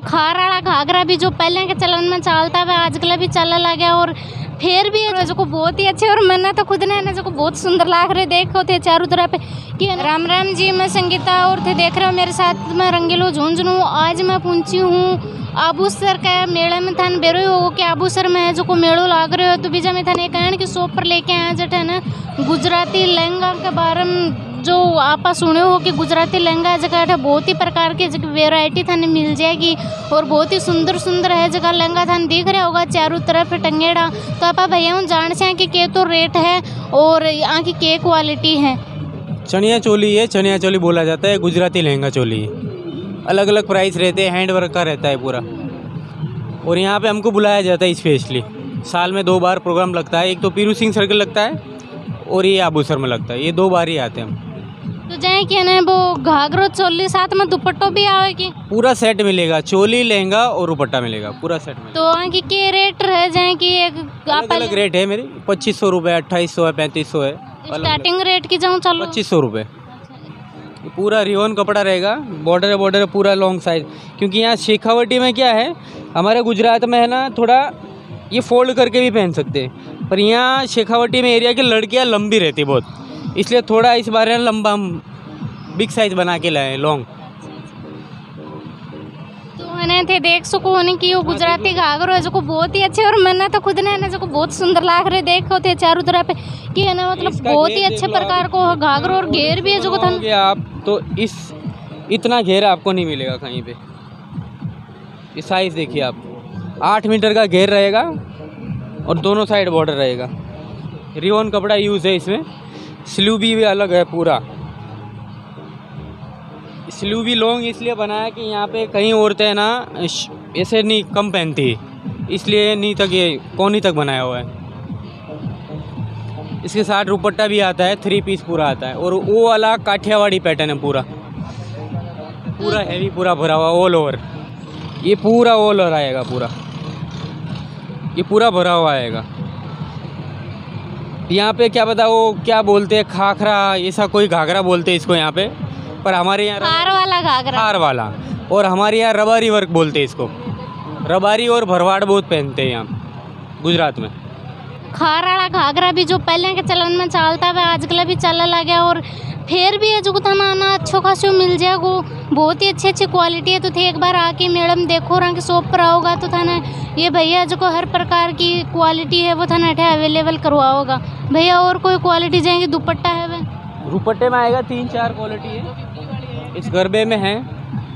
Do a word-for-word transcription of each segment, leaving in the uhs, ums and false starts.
खार वाला घाघरा भी जो पहले के चलन में चलता है आजकल भी चलने लगे और फिर भी जो को बहुत ही अच्छे और मैंने तो खुद ने जो को बहुत सुंदर लाग रहे देखो थे चारों तरफ कि राम राम जी। मैं संगीता और थे देख रहे हो मेरे साथ में रंगीलो झुंझुनू। आज मैं पहुंची हूँ आबूसर का मेले में थान बेरो हो कि आबूसर में जो को मेड़ो लाग रहे हो तो बीजा में थान एक कहन की शॉप पर लेके आया जट है ना गुजराती लहंगा के बारे में जो आप सुने हो कि गुजराती लहंगा जगह है बहुत ही प्रकार की जगह वेराइटी थाने मिल जाएगी और बहुत ही सुंदर सुंदर है जगह लहंगा थाने दिख रहा होगा चारों तरफ टंगेड़ा। तो आप भैया जान से कि के तो रेट है और यहाँ की के क्वालिटी है। चनिया चोली है, चनिया चोली बोला जाता है, गुजराती लहंगा चोली है। अलग अलग प्राइस रहते हैं, हैंड वर्क का रहता है पूरा। और यहाँ पे हमको बुलाया जाता है स्पेशली, साल में दो बार प्रोग्राम लगता है। एक तो पीरू सिंह सर्कल लगता है और ये आबूसर में लगता है, ये दो बार ही आते हैं हम। तो जाए कि ना वो घाघरो चोली साथ में दुपट्टो भी आएगी, पूरा सेट मिलेगा, चोली लहंगा और दुपट्टा मिलेगा, पूरा सेट मिलेगा। तो वहाँ की के रेट रह जाए कि एक अलग अलग रेट है मेरी, पच्चीस सौ रुपये, अट्ठाईस सौ है, पैंतीस सौ है। स्टार्टिंग रेट की जाऊँ चलो पच्चीस सौ रुपये। पूरा रियोन कपड़ा रहेगा, बॉर्डर बॉर्डर पूरा लॉन्ग साइज। क्योंकि यहाँ शेखावटी में क्या है, हमारे गुजरात में है ना थोड़ा ये फोल्ड करके भी पहन सकते हैं, पर यहाँ शेखावटी में एरिया की लड़कियाँ लंबी रहती बहुत, इसलिए थोड़ा इस बार है लंबा हम बिग साइज बना के लाए लॉन्ग। तो मैंने थे देख सको होने की वो गुजराती घाघरो है जो को बहुत ही अच्छे और मैंने तो खुद ने जो को बहुत सुंदर लाग रहे देखो थे चारों तरफ कि है ना मतलब बहुत ही अच्छे प्रकार को घाघरो और घेर भी है जो को था आप तो इस इतना घेर आपको नहीं मिलेगा कहीं पे। इस साइज देखिए आप, आठ मीटर का घेर रहेगा और दोनों साइड बॉर्डर रहेगा। रियोन कपड़ा यूज़ है इसमें, स्लीव भी, भी अलग है पूरा। स्लीव भी लॉन्ग इसलिए बनाया कि यहाँ पे कहीं औरतें ना ऐसे नहीं कम पहनती, इसलिए नी तक ये कोनी तक बनाया हुआ है। इसके साथ दुपट्टा भी आता है, थ्री पीस पूरा आता है और वो वाला काठियावाड़ी पैटर्न है पूरा, पूरा हैवी पूरा भरा हुआ ऑल ओवर। ये पूरा ऑल ओवर आएगा, पूरा ये पूरा भरा हुआ आएगा। यहाँ पे क्या पता वो क्या बोलते हैं, खाखरा ऐसा कोई घाघरा बोलते हैं इसको यहाँ पे, पर हमारे यहाँ खार वाला घाघरा, खार वाला, और हमारे यहाँ रबारी वर्क बोलते हैं इसको। रबारी और भरवाड़ बहुत पहनते हैं यहाँ गुजरात में। खार वाला घाघरा भी जो पहले के चलन में चलता है आजकल भी चलने लगे और फिर भी है जो थाना आना अच्छो खासो मिल जाएगा, बहुत ही अच्छी अच्छी क्वालिटी है। तो थे एक बार आके मैडम देखो रहा कि शॉप पर आओगा तो थाना ये भैया जो को हर प्रकार की क्वालिटी है वो थाना अठे अवेलेबल करवाओगा। भैया और कोई क्वालिटी जाएंगी, दुपट्टा है वह दुपट्टे में आएगा, तीन चार क्वालिटी है। इस गरबे में है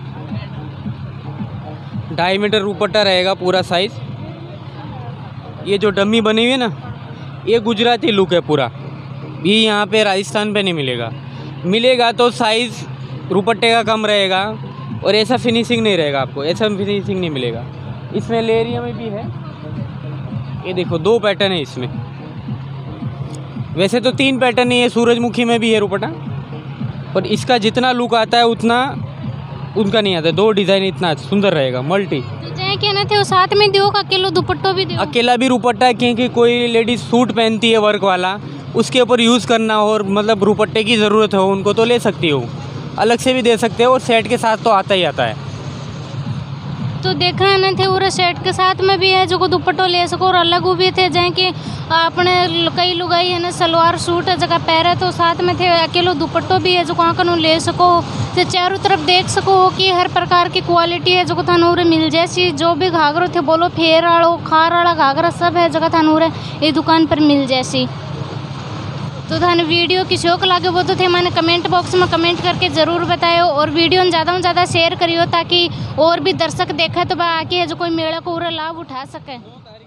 ढाई मीटर दुपट्टा रहेगा पूरा साइज। ये जो डमी बनी हुई है ना, ये गुजराती लुक है पूरा, ये यहाँ पे राजस्थान पे नहीं मिलेगा। मिलेगा तो साइज़ दुपट्टे का कम रहेगा और ऐसा फिनिशिंग नहीं रहेगा, आपको ऐसा फिनिशिंग नहीं मिलेगा। इसमें लेरिया में भी है, ये देखो दो पैटर्न है इसमें। वैसे तो तीन पैटर्न ही है, सूरजमुखी में भी है दुपट्टा, पर इसका जितना लुक आता है उतना उनका नहीं आता। दो डिज़ाइन इतना सुंदर रहेगा, मल्टी। तो चाहे कहना थे वो साथ में दो अकेला दुपट्टो भी दो, अकेला भी दुपट्टा है, क्योंकि कोई लेडीज सूट पहनती है वर्क वाला, उसके ऊपर यूज़ करना हो और मतलब दुपट्टे की ज़रूरत हो उनको, तो ले सकती हो, अलग से भी दे सकते हो और सेट के साथ तो आता ही आता है। तो देखा है ना थे पूरा सेट के साथ में भी है जो को दुपट्टो ले सको और अलग भी थे जहाँ कि आपने कई लुगाई है ना सलवार सूट जगह पहरे तो साथ में थे अकेलो दुपट्टो भी है जो कहाँ कनो ले सको, तो चारों तरफ देख सको कि हर प्रकार की क्वालिटी है जो थानूरे मिल जैसी। जो भी घाघरो थे बोलो, फेर वालो खार वाला घाघरा सब है जगह थानूरे ये दुकान पर मिल जैसी। तो थाने वीडियो की शौक लागे वो तो थे मैंने कमेंट बॉक्स में कमेंट करके ज़रूर बतायो और वीडियो में ज़्यादा से ज़्यादा शेयर करियो ताकि और भी दर्शक देखे तो आके जो कोई मेले को पूरा लाभ उठा सके।